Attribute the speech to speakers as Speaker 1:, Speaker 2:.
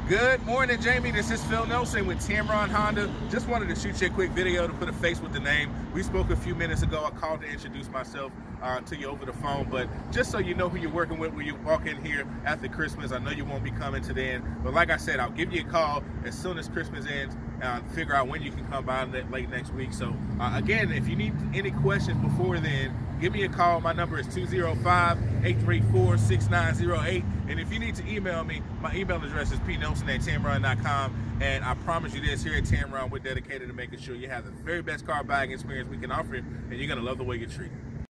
Speaker 1: Good morning, Jamie. This is Phil Nelson with Tamron Honda. Just wanted to shoot you a quick video to put a face with the name. We spoke a few minutes ago. I called to introduce myself to you over the phone, but just so you know who you're working with when you walk in here after Christmas. I know you won't be coming to the end, but like I said, I'll give you a call as soon as Christmas ends, figure out when you can come by late next week. So again, if you need any questions before then, give me a call. My number is 205-834-6908. And if you need to email me, my email address is pnelson@tamron.com. And I promise you this, here at Tamron, we're dedicated to making sure you have the very best car buying experience we can offer you, and you're going to love the way you're treated.